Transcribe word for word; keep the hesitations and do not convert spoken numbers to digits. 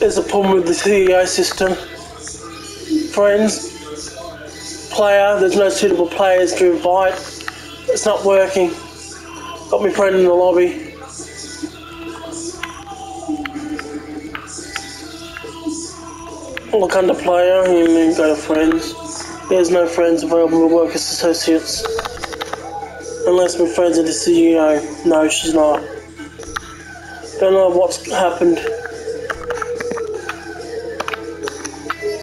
There's a problem with the C E O system. Friends, player, there's no suitable players to invite. It's not working. Got my friend in the lobby. Look under player and then go to friends. There's no friends available to work as associates. Unless my friend's are the C E O. No, she's not. Don't know what's happened.